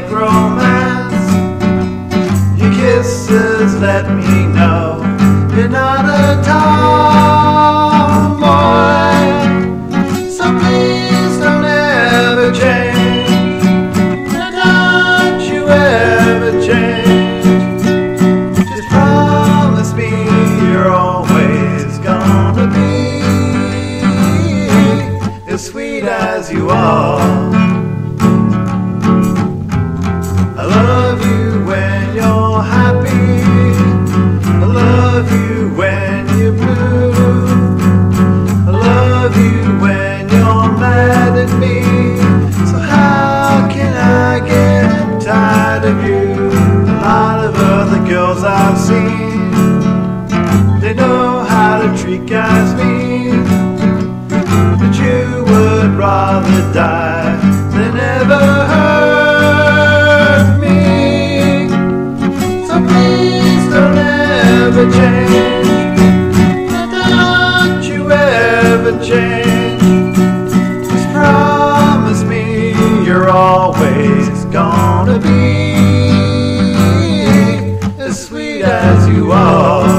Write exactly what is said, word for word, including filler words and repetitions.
like romance. Your kisses let me know you're not a tomboy. So please don't ever change. Now don't you ever change. Just promise me you're always gonna be as sweet as you are. I love you when you're happy. I love you when you're blue. I love you when you're mad at me. So how can I get tired of you? A lot of other girls I've seen, they know how to treat guys mean, but you would rather die than ever hurt me. So please don't ever change. Don't you ever change. Just promise me you're always gonna be as sweet as you are.